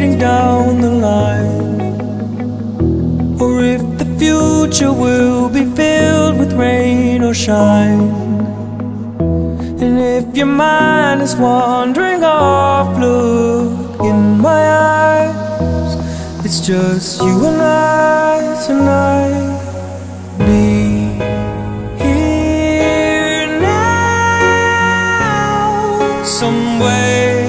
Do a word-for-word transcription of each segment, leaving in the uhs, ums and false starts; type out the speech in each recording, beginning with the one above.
waiting down the line, or if the future will be filled with rain or shine. And if your mind is wandering off, look in my eyes. It's just you and I tonight. Be here now, some way,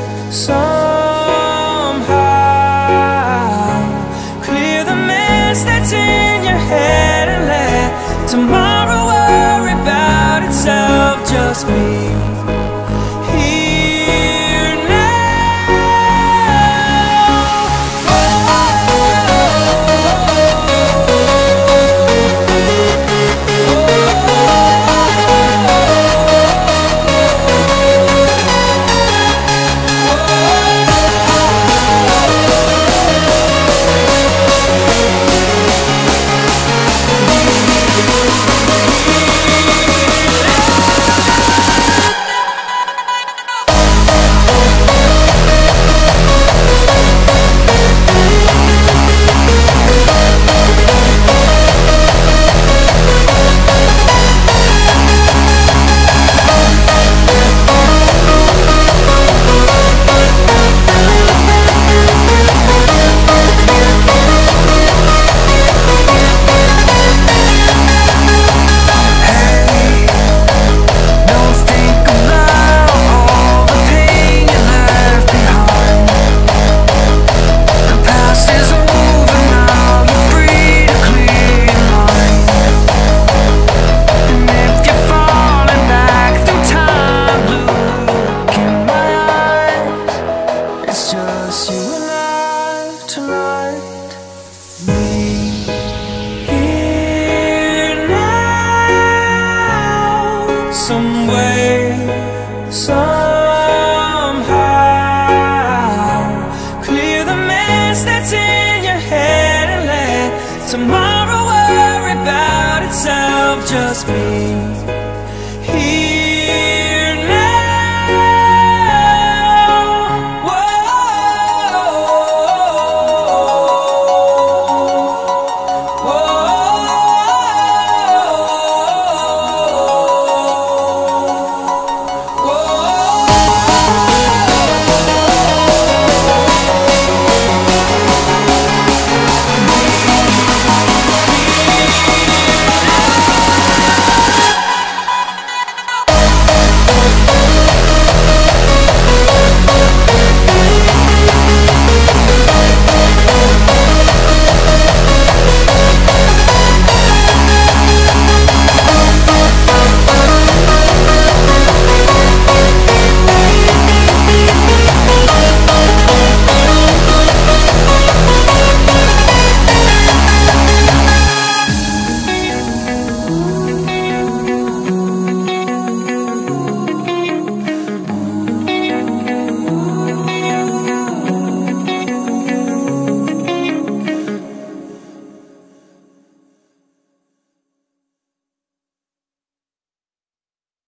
somehow. Clear the mess that's in your head and let tomorrow worry about itself. Just be here now. Some way, somehow. Clear the mess that's in your head and let tomorrow worry about itself. Just be